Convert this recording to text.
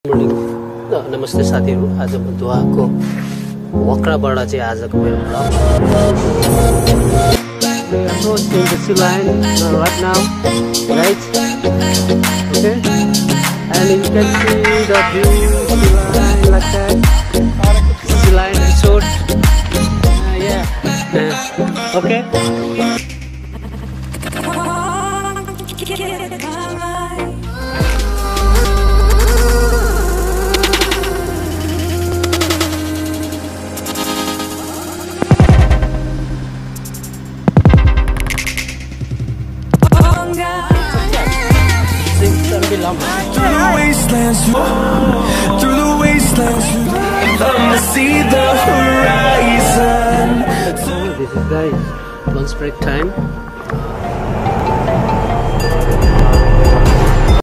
नमस्ते साथीहरु, आज म दुवाको वक्राबाट चाहिँ आजको मेरो vlog so in the sea line right now, right? Okay, and you can see the view sea line like that. Sea line resort. Yeah. Okay. Through the wastelands, I'ma see the horizon. This is guys lunch break time.